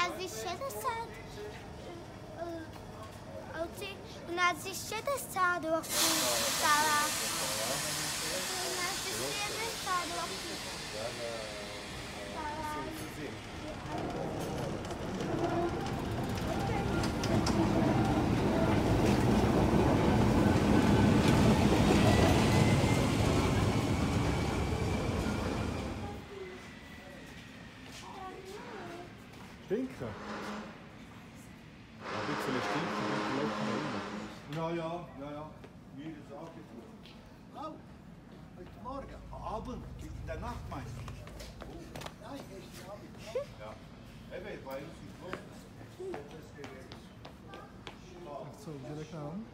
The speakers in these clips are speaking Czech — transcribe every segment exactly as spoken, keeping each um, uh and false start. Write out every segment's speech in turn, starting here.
nás je šedesát. Holci, u nás je šedesát roků stará. U nás je šedesát roků stará. Stinken? Ein bisschen stinken, ein bisschen locker. Ja, ja, ja, ja. Mir ist auch gefunden. Oh, heute Morgen, Abend, in der Nacht meinst du? Oh, nein, gestern Abend. Ja, eben, bei uns im Club. Co, gdzie tam?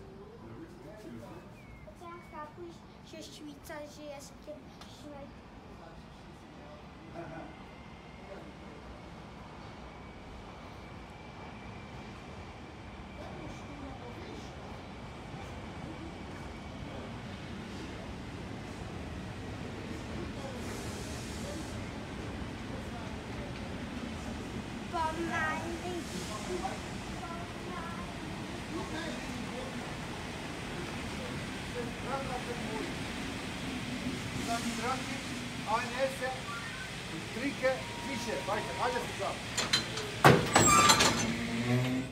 Já chápu, že Švýcaři ještě šmejí. Pomalý. Dann die Drache, ein Essen und trinken Fische. Weiter, alles zusammen.